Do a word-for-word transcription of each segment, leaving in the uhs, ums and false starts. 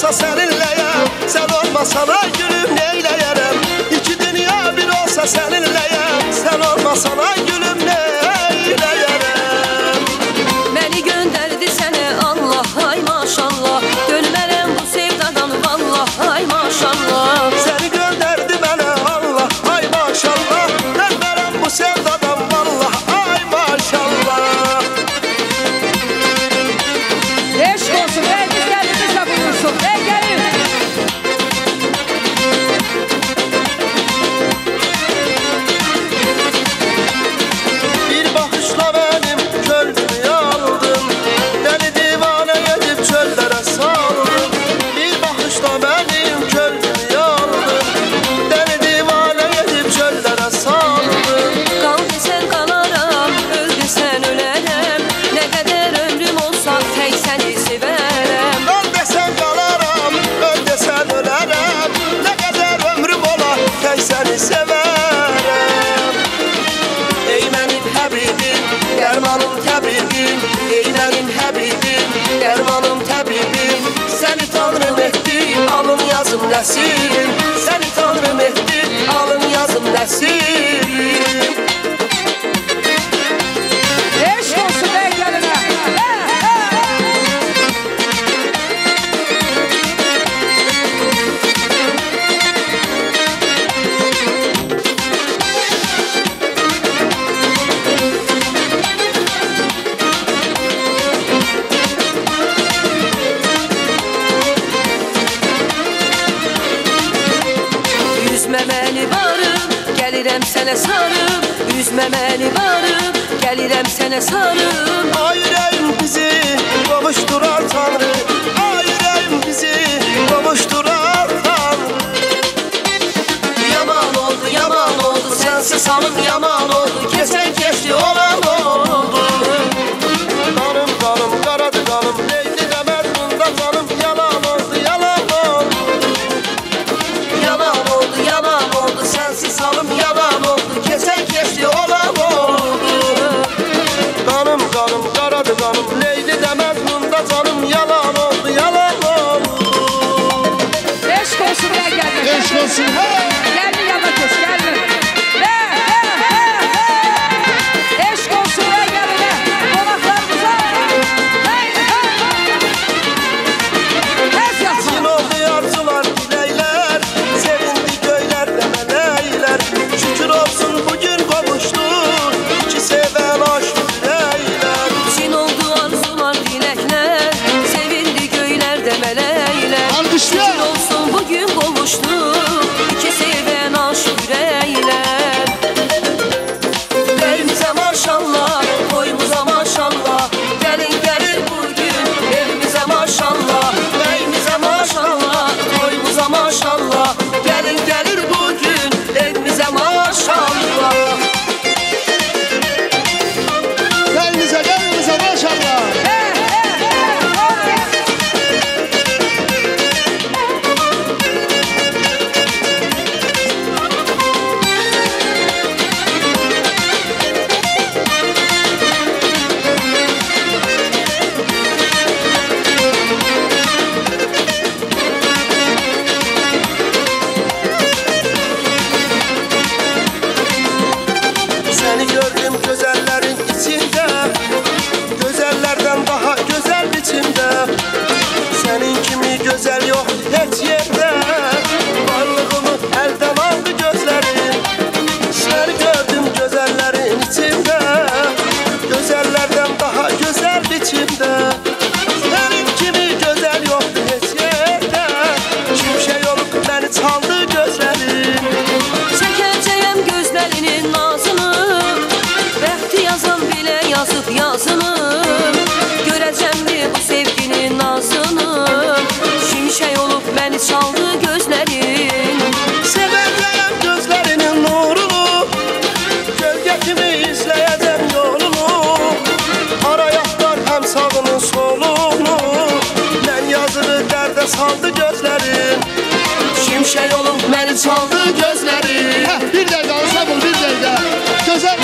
olsa seninleyem, sen olmasan ay gülüm neyleyerem. İki dünya bir olsa seninleyem, sen olmasan ay gülüm neyleyerem. Beni gönderdi sənə Allah, ay maşallah. Dönmərəm bu sevdadan vallah, ay maşallah. Seni gönderdi bana Allah, ay maşallah. Dönmərəm bu sevdadan vallah, ay maşallah. Eşk olsun, ey bizlerimiz de buyursun. Ey gelin. Bir bakışla benim gönlümü aldın, deli divane edip çöllere saldın. Bir bakışla benim gönlümü aldın, deli divane edip çöllere saldın. Qal desən qalaram, öl desən ölərəm. Nə qədər ömrüm olsa tək səni sevərəm. Öl desen kalarım, öl desen ölerim. Ne kadar ömrüm ola, tek seni severim. Ey benim Habibim, dermanım tabibim. Ey benim Habibim, dermanım tabibim. Seni tanrım ettim, alın yazım nəsirim. Seni tanrım ettim, alın yazım nəsirim. Eşk olsun, ey geline. Üzməməli varım, gəlirəm sənə sarım. Üzməməli varım, gəlirəm sənə sarım. Ay yüreğim bizi kavuşturar Tanrı. Ay yüreğim bizi kavuşturar Tanrı. Yaman oldu, yaman oldu, sensiz halım yaman oldu. Kesen keçti olan oldu. Kanım kanım karadı kanım, Leyli de Mecnun'da canım. Yalan oldu, yalan oldu. Yalan oldu, yalan oldu, sensiz halım yalan oldu. Kesen keçti olan oldu. Kanım kanım karadı kanım, Leyli de Mecnun'da canım. Yalan oldu, yalan oldu. Eşk olsun, ey geline. Eşk olsun, hey! Gelin yanına kes, gelin. He, he, he, he. Eşk olsun, ey geline. Konaklarımıza. Hey, hey. Tez yatsın. Gün oldu yarcılar dileyler, sevindi göyler de meleyler. Şükür olsun bugün kavuştuk, iki seven aşk yürekler. Çin oldu arzular, diləklər. Sevindi göylər də mələklər. Alkışlar. Şükür olsun bugün qovuşduq, iki sevən aşıq ürəklər. Evimizə maşallah, toyumuza maşallah. Gəlin gəlir bugün, evimizə maşallah. Evimizə maşallah, toyumuza maşallah. Gəlin gəlir bugün, evimizə maşallah. Elinize gelinize maşallah. He, he, he. Seni gördüm güzellerin içinde, güzellerden daha güzel biçimde. Senin kimi güzel yok hiç yerde, varlığımı elden aldı gözlerin. Seni gördüm güzellerin içinde, güzellerden daha güzel biçimde. Senin kimi güzel yok hiç yerde, kimse olup beni çaldı gözlerin. Çəkəcəyəm gözlərinin nazını, bəxti yazan bilə yazıb yazını. Görəcəm bir bu sevginin nazını, şimşək olub məni çaldı gözlərin. Seveceğim gözlerinin nurunu, gölge kimi izleyeceğim yolunu. Arayaklar hem sağını solunu, ben yazılı derde saldı gözlerin. Şimşek olup beni çaldı gözlerin. Heh, bir dakika ansambl, bir dakika. Güzel.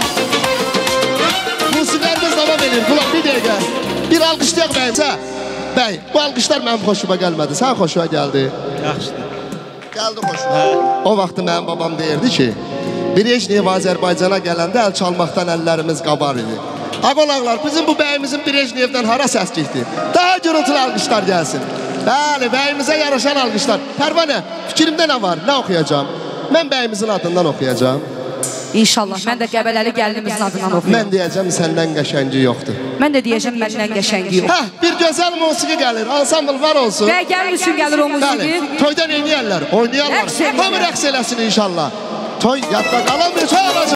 Musikilerimiz devam ediyor. Kulak bir dakika. Bir alkışlayalım bence. Bəy, bu alqışlar mənim xoşuma gəlmədi. Sən xoşuna gəldi. Yaxşıdır. Gəldi xoşuna. O vaxtı mənim babam deyirdi ki, Brejnev Azərbaycana gələndə əl çalmaqdan əllərimiz qabar idi. Aqolaqlar, bizim bu bəyimizin Brejnevdən hara səs getdi? Daha gürültülü alqışlar gəlsin. Bəli, bəyimizə yaraşan alqışlar. Pərvanə, fikrimdə nə var? Nə oxuyacağım? Mən bəyimizin adından oxuyacağım. İnşallah. Mən də Qəbələri gəlinimizin adından oxuyum. Mən deyəcəm, səndən qəşəngi yoxdur. Mən də deyəcəm, məndən qəşəngi yox. Hə, bir gözəl musiqi gəlir, ansambl var olsun. Və gəlir üçün gəlir o musiqi. Bəli, toyda neyniyərlər? Oynayarlar. Rəqs eləyərlər. Hamı rəqs eləsin inşallah. Toy yadda qalan bir toy olacaq.